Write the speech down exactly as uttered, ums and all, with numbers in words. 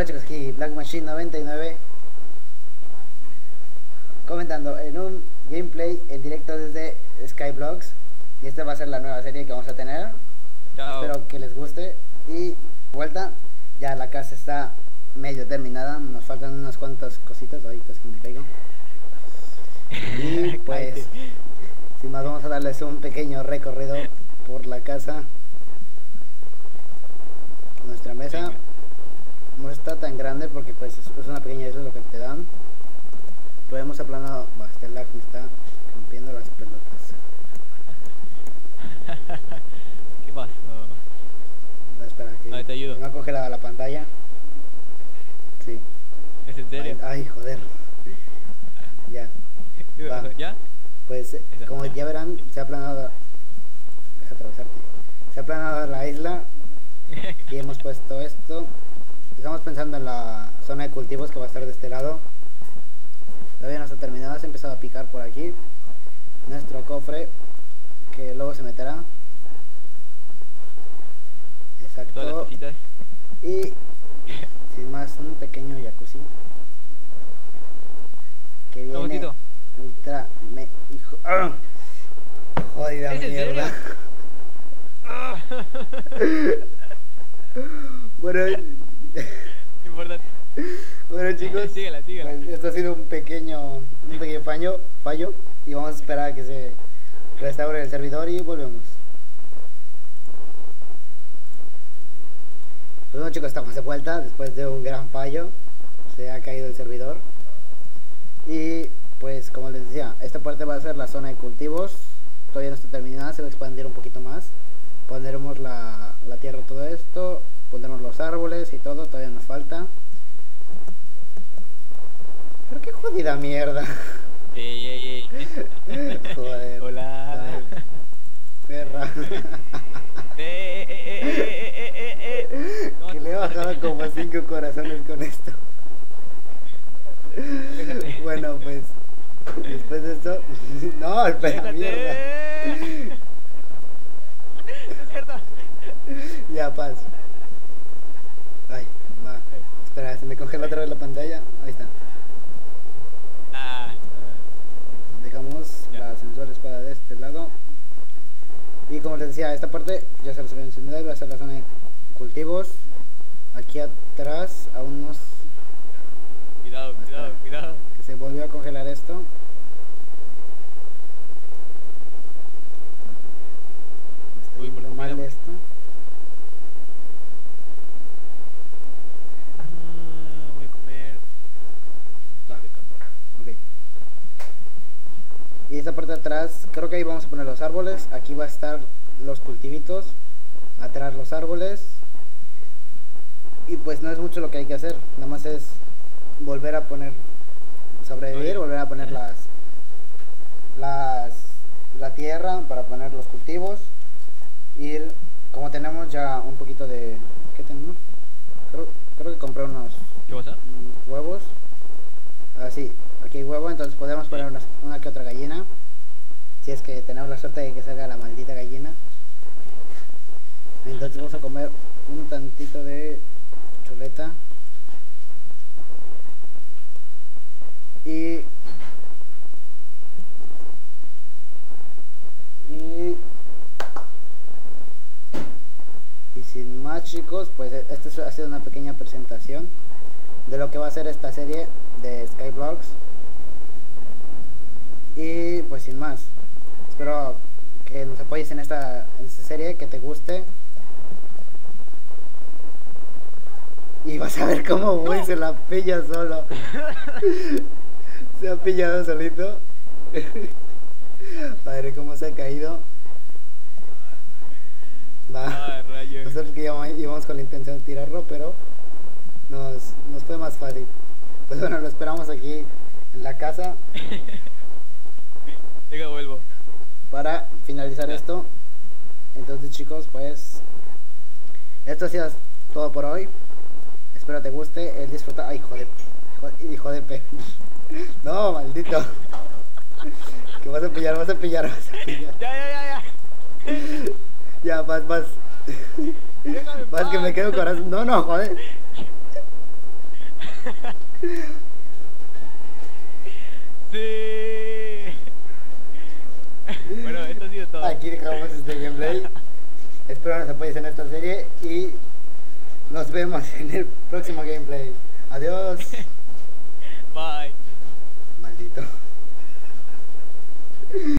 Hola chicos, aquí Black Machine noventa y nueve comentando en un gameplay en directo desde Skyblogs. Y esta va a ser la nueva serie que vamos a tener. Chao. Espero que les guste. Y vuelta, ya la casa está medio terminada. Nos faltan unas cuantas cositas. Ay, casi me caigo. Y pues, sin más, vamos a darles un pequeño recorrido por la casa. Nuestra mesa no está tan grande porque pues es, es una pequeña isla lo que te dan. Pero hemos aplanado. Bah, este lag me está rompiendo las pelotas. ¿Qué pasó? No, espera, que no, te ayudo. Me ha congelado la pantalla. Sí. ¿Es en serio? Ay, ay joder. Ya. Va. ¿Ya? Pues Esa. como ya verán, se ha aplanado. Deja atravesarte. Se ha aplanado la isla. Y hemos puesto esto. Estamos pensando en la zona de cultivos que va a estar de este lado. Todavía no está terminada, se ha empezado a picar por aquí. Nuestro cofre, que luego se meterá. Exacto. Todas las cositas. Y sin más, un pequeño jacuzzi. Que viene no, ultra me hijo. ¡Ah! Jodida ¿Es en mierda. Bueno, importante. Bueno chicos, síguela, síguela. Pues esto ha sido un pequeño, un pequeño fallo, fallo y vamos a esperar a que se restaure el servidor y volvemos. Pues bueno chicos, estamos de vuelta después de un gran fallo, se ha caído el servidor y pues como les decía, esta parte va a ser la zona de cultivos, todavía no está terminada, se va a expandir un poquito más, pondremos la, la tierra, todo esto, pondremos los árboles y todo, todavía nos falta. Pero qué jodida mierda. Ey, ey, ey. Joder. Hola. Joder. Perra. Eh, eh, eh, eh, eh, eh, eh. Que le he bajado como cinco corazones con esto. Déjate. Bueno, pues después de esto. No, espera, mierda. Es cierto. Ya, paz. Ay, va. Espera, se me congela otra vez la pantalla. Ahí está. Ah. Dejamos Ya. la sensual espada de este lado. Y como les decía, esta parte ya se los había encendido, va a ser la zona de cultivos. Aquí atrás, a unos. Cuidado, cuidado, cuidado. Que se volvió a congelar esto. Está Uy, por yendo mal cuidado. esto. Ah, voy a comer. Va. Ok. Y esta parte de atrás, creo que ahí vamos a poner los árboles. Aquí va a estar los cultivitos. Atrás los árboles. Y pues no es mucho lo que hay que hacer. Nada más es volver a poner, sobrevivir, volver a poner las, las, la tierra para poner los cultivos. Ir, como tenemos ya un poquito de, ¿qué tenemos? Creo, creo que compré unos ¿Qué pasa? mm, huevos. Así, aquí hay huevo, entonces podemos poner una, una que otra gallina. Si es que tenemos la suerte de que salga la maldita gallina. Entonces vamos a comer un tantito de chuleta. Y... Y... Y sin más chicos, pues esta ha sido una pequeña presentación de lo que va a ser esta serie de Skyblogs. Y pues sin más, espero que nos apoyes en esta, en esta serie, que te guste. Y vas a ver cómo Will se la pilla solo. Se ha pillado solito. A ver cómo se ha caído. Va. Ah, rayos. Nosotros que íbamos, íbamos con la intención de tirarlo, pero nos, nos fue más fácil. Pues bueno, lo esperamos aquí en la casa Venga, vuelvo. para finalizar Ya. esto. Entonces chicos, pues esto ha sido todo por hoy. Espero te guste, el disfrutar. Ay, joder, joder, hijo de pe. No, maldito. Que vas a pillar, vas a pillar, vas a pillar. Ya, ya, ya, ya. Ya, vas, vas. Déjame en Vas que paz. me quedo corazón. No, no, joder. Sí. Bueno, esto ha sido todo. Aquí dejamos este gameplay. Espero nos apoyes en esta serie y nos vemos en el próximo gameplay. Adiós. Bye. Maldito.